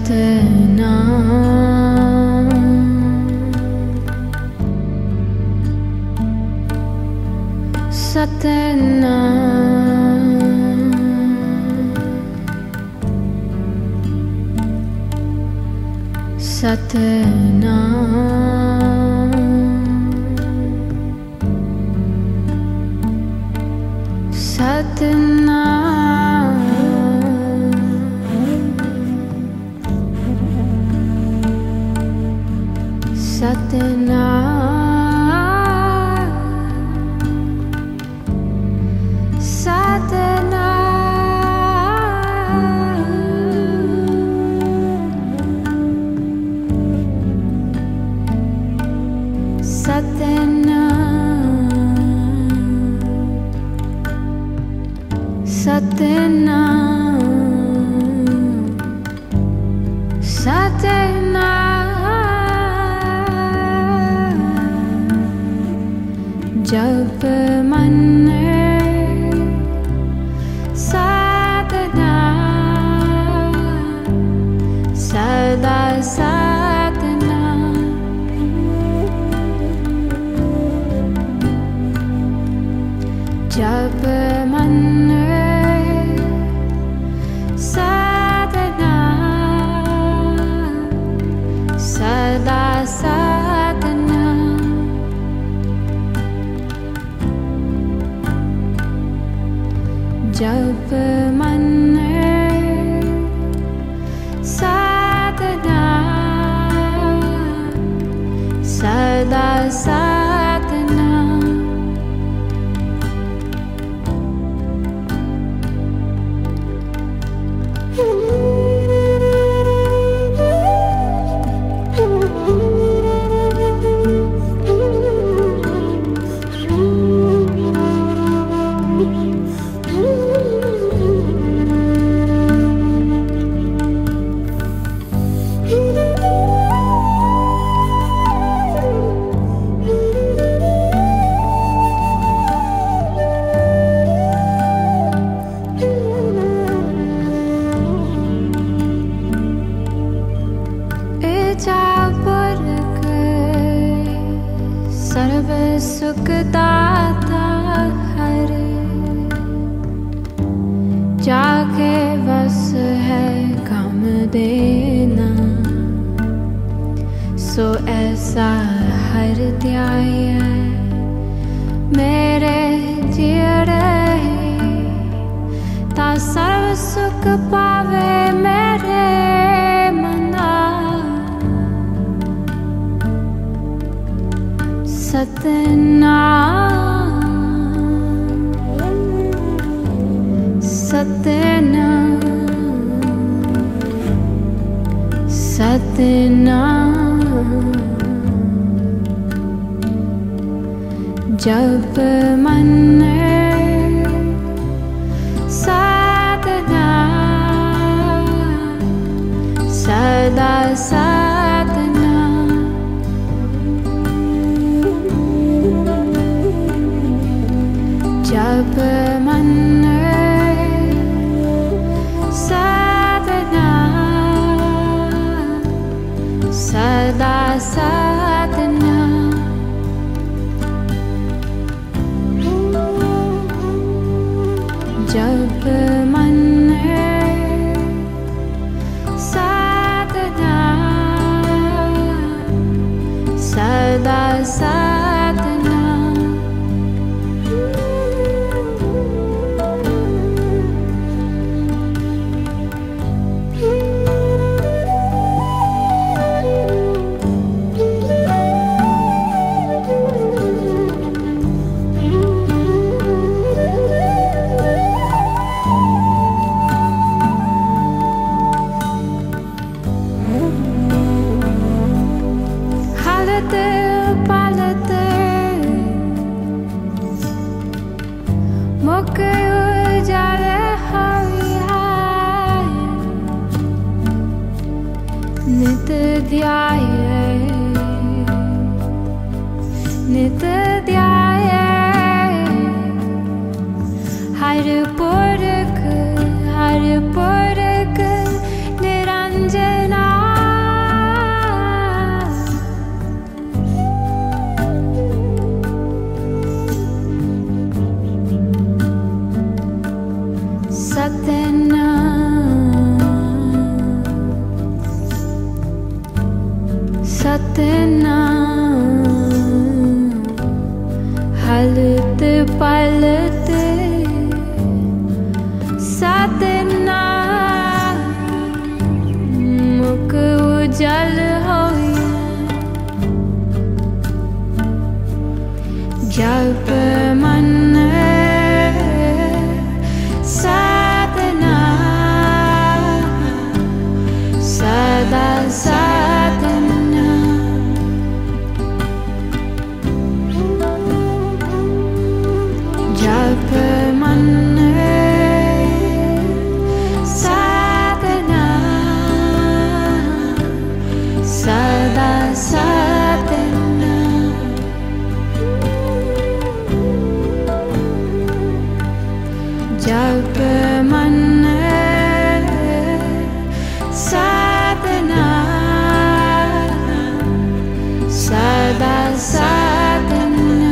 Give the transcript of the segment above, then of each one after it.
सतनाम सतनाम सतनाम सतनाम जब मन साधना सदा साधना जब मन साधना सदा साधना जब मन साधना सदा साधना सर्व सुख दाता हर जाके बस है गम देना सो ऐसा हर ध्याय मेरे जियरे ता सर्व सुख पावे मेरे सतनाम सतनाम सतनाम जब मन साधना सदा साधना जब मन साधना सदा साधना जब मन साधना सदा साधना पालत Satan, halut palut Satan, muk ujal hoya jab man sadhana sada sadhana jab man sadhana sada sadhana jab man sadhana sada sadhana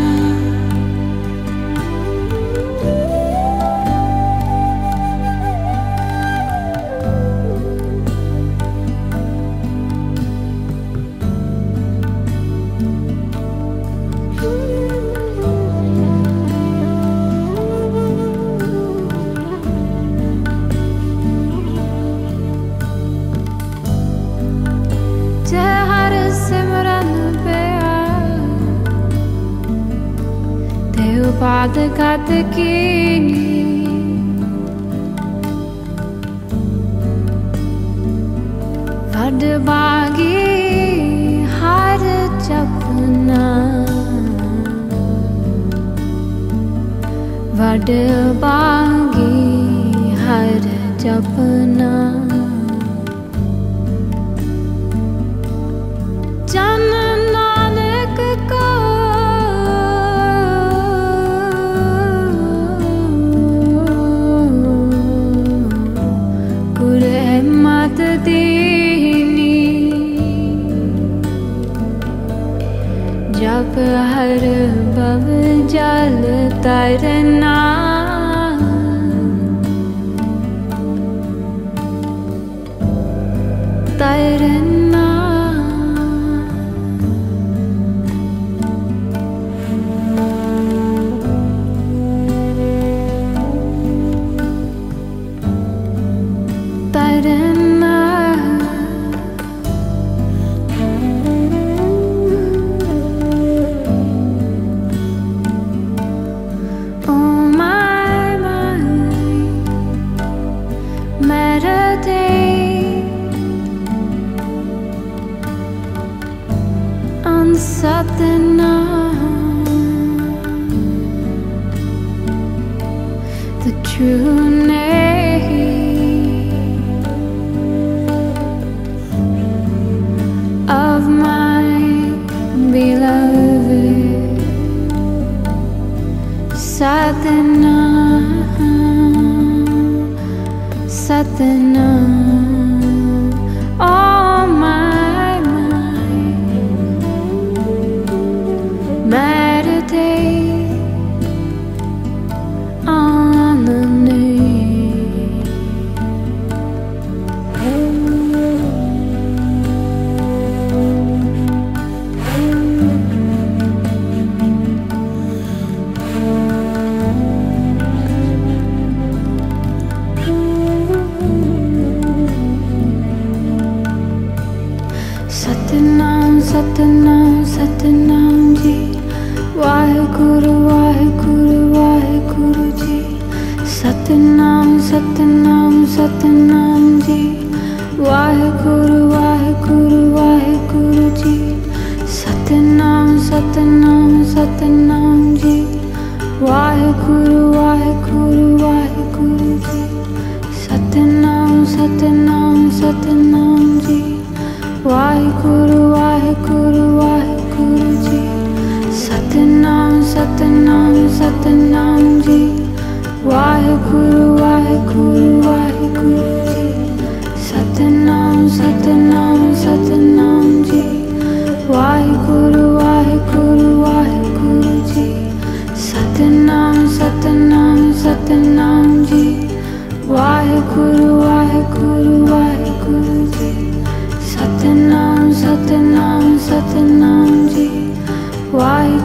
Har simran piya Dev paad kat kini Vad bagi har japna Vad bagi har japna Jan Nanak ko Gur Ahmad dini Jab har bhav jal tarna Tarna Tarna Oh my mind meditate on Sadhana the true name of my beloved Sadhana Sadhana oh my mind meditate on the name Satnam Satnam Satnam ji Waheguru Waheguru Waheguru ji Satnam Satnam Satnam ji Waheguru Waheguru Waheguru ji Satnam Satnam Satnam ji Waheguru Waheguru Waheguru ji Satnam Satnam Satnam ji Waheguru Waheguru Waheguru ji Satnam Satnam Satnam ji Waheguru Waheguru Waheguru ji Satnam Satnam Satnam ji Waheguru Waheguru Waheguru ji Satnam Satnam Satnam ji Waheguru ji. Satnam Satnam Satnam ji. Waheguru